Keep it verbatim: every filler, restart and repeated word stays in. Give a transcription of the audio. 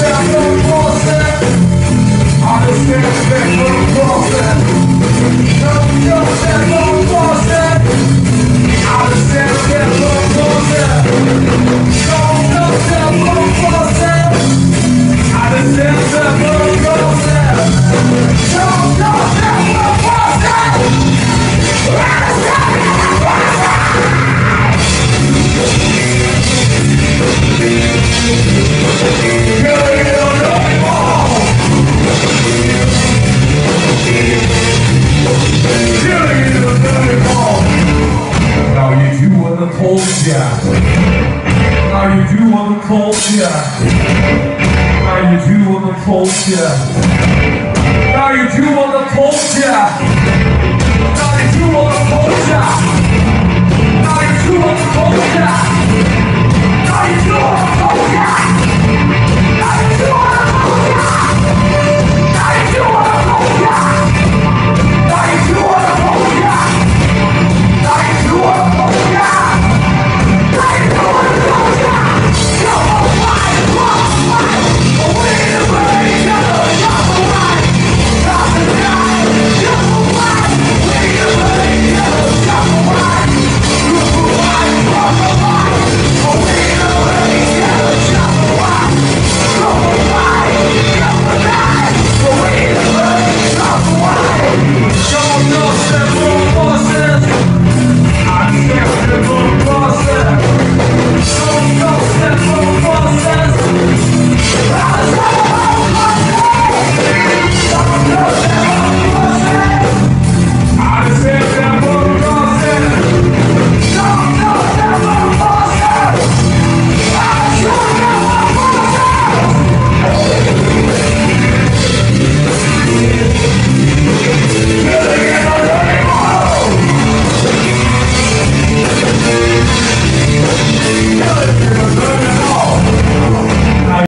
Now you do want the culture. Now you do want the culture. Now you do want the culture. Now you do want the culture. Now you do want the culture. Now you do want the culture.